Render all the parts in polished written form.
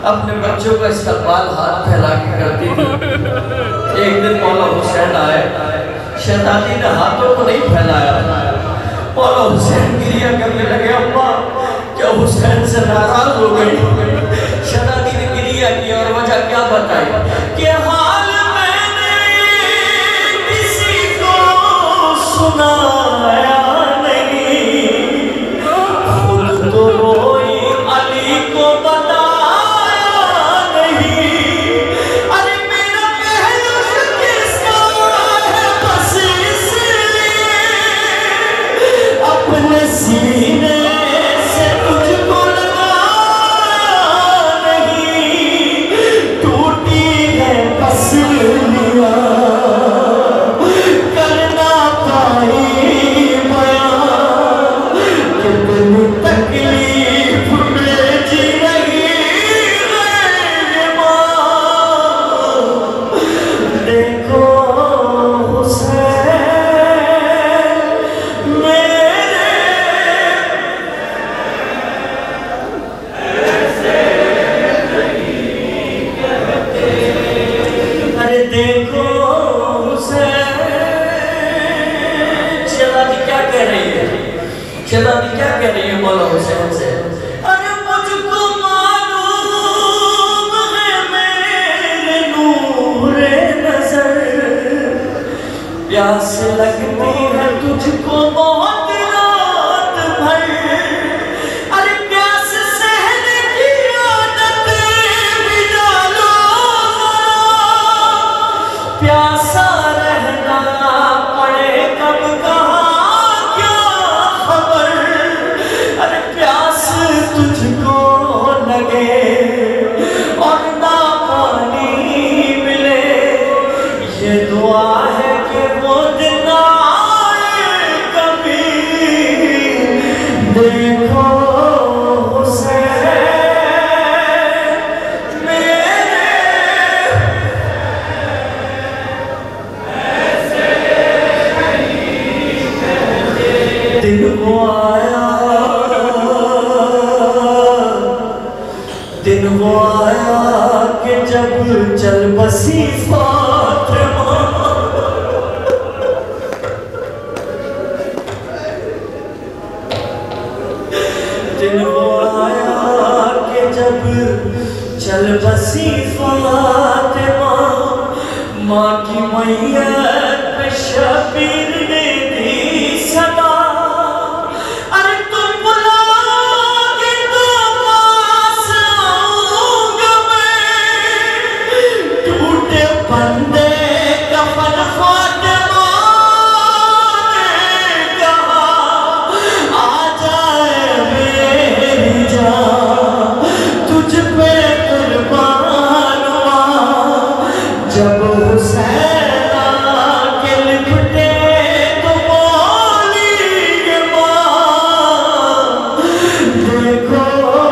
अपने बच्चों का इस्तकबाल हाथ फैला के करती थी। एक दिन मौला हुसैन आए, शहजादी ने हाथों को नहीं फैलाया। मौला हुसैन गिरिया करने लगे, अम्मा क्या हुसैन से नाराज हो गई? शहजादी ने गिरिया की और वजह क्या बताई कि हाल मैंने किसी को सुनाया नहीं, खुद तो रोई अली को सीने से तुझको लगा नहीं, टूटी है पसलियां करना पाई बयां, कितनी तकलीफ में जी रही है मां। देखो देखो शहजादी क्या कह रही है? शहजादी क्या कह रही है मौला हुसैन से? अरे मुझको मालूम है मेरे नूरे नजर, प्यास लगती है तुझको बहुत रात भर। अरे प्यास सहने की आदत भी डालो, प्यासा रहना पड़े कब कहाँ क्या खबर। अरे प्यास तुझको लगे और ना पानी मिले, ये दुआ है कि वो दिन आए कभी। देखो दिन वो आया, दिन वो आया कि जब चल बसी फातिमा। दिन वो आया कि जब चल बसी फातिमा, माँ की मैयत पे शबीर ने दी सदा। बंदे कफन फातिमा ने कहा, आ जाए मेरी जान तुझ पे कुर्बान हुआ। जब हुसैन आके लिपटे तो बोली ये माँ, देखो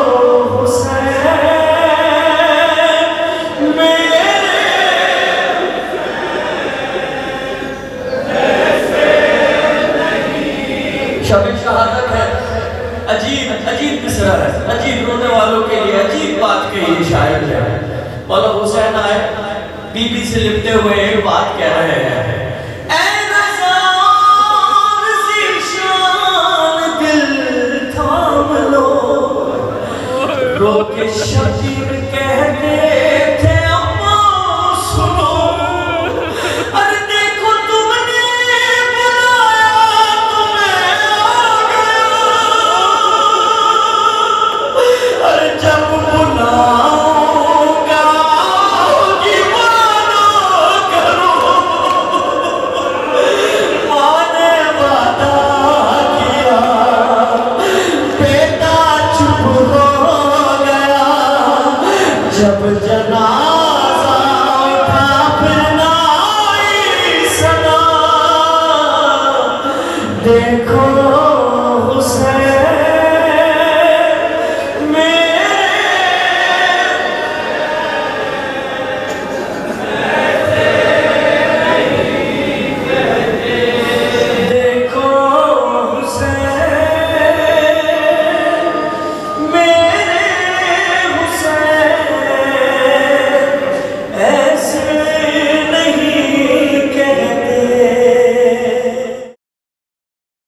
शबे शहादत है। अजीब अजीब मिसरा है, अजीब रोने वालों के लिए अजीब बात कही शायर है। मौला हुसैन आए, बीबी से लिपटे हुए एक बात कह रहे हैं, ऐ रज़ान ज़ीशान दिल थाम लो, रो के शबीर कहते थे अम्मा सुनो। अरे देखो तुमने जब बुलाऊंगा दीवाना करो, माँ ने वादा किया, बेटा चुप हो गया। जब जनाजा उठा फिर ना आई सदा, देखो हुसैन